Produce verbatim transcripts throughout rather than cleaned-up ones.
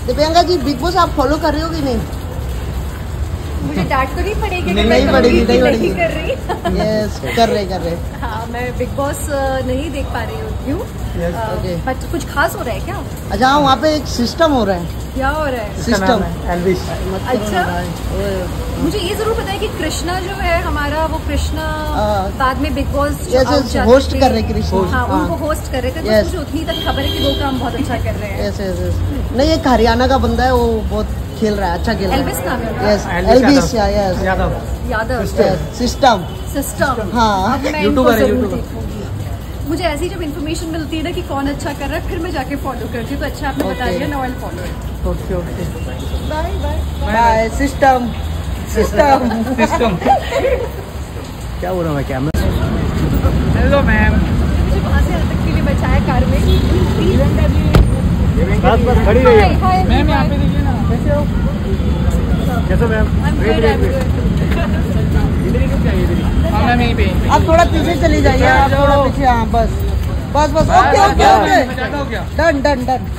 Divyanga ji, Bigg Boss आप follow कर रहे हो कि नहीं? मुझे डांट तो नहीं पड़ेगी? नहीं, नहीं पड़ेगी, नहीं पड़ेगी। कर रही यस, कर रहे कर रहे। हाँ, मैं बिग बॉस नहीं देख पा रही हूँ। क्यों? ओके। बट कुछ खास हो रहा है क्या? अच्छा, वहाँ पे एक सिस्टम हो रहा है। क्या हो रहा है? सिस्टम एल्विस। अच्छा, मुझे ये जरूर पता है कि कृष्णा जो है हमारा, वो कृष्णा बाद में बिग बॉस होस्ट कर रहे कृष्णा। हाँ, उनको होस्ट कर रहे थे। तो मुझे उतनी तक खबर है कि वो काम बहुत अच्छा कर रहे हैं। Yes yes yes. नहीं, एक हरियाणा का बंदा है, वो बहुत खेल रहा है, अच्छा खेल रहा है। एल्विस नाम है। Yes, Elvish yes Yadav. Yadav system system. हाँ, यूट्यूबर है, यूट्यूबर। मुझे ऐसी जब इन्फॉर्मेशन मिलती है ना कि कौन अच्छा कर रहा है, फिर मैं जाके फॉलो करती हूँ। तो अच्छा आपने बता दिया, no I follow. Okay okay, bye bye bye. System system system. क्या बोल रहा हूँ मैं? क्या हेलो मैम, मुझे वहाँ से यहाँ तक के लिए बचाया कार में। बस बस खड़ी रहिए मैम, यहाँ पे देखिए ना। कैसे हो? कैसे मैम? हाँ मैम, यहीं पे। आप थोड़ा पीछे चली जाइए, आप थोड़ा पीछे। हाँ बस बस बस। Okay okay okay, done done done.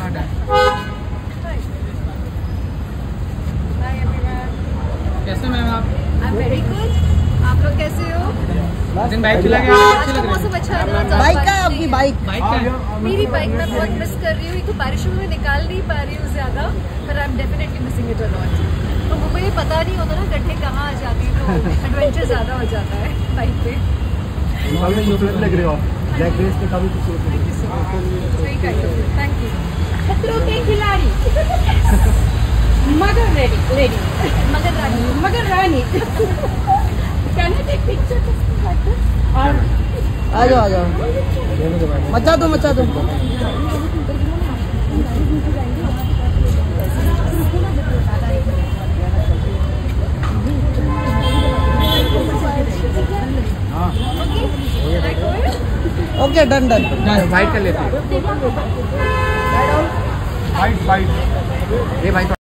कैसे मैम आप? I am very good. आप लोग कैसे हो? दिन बाइक चला गया, आज का मौसम अच्छा है। बाइक का, आपकी बाइक? बाइक का मेरी बाइक मैं बहुत मिस कर रही हूँ। एक तो बारिशों में निकाल नहीं पा रही हूँ ज्यादा, पर I am definitely missing it a lot. तो मुझे ये पता नहीं होता ना गड्ढे कहाँ आ जाते हैं, तो एडवेंचर ज्यादा हो जाता है बाइक पे। काफी खूबसूरत लग रहे हो आप। ब्लैक ड्रेस में काफी खूबसूरत लग रही हो। Thank you. खतरों के खिलाड़ी मगर रेडी लेडी मगर रानी मगर रानी। Can I take picture like this? और आ जाओ आ जाओ, मचा दो मचा दो। Okay, done done. वाइट कर लेते हैं। वाइट वाइट ये भाई।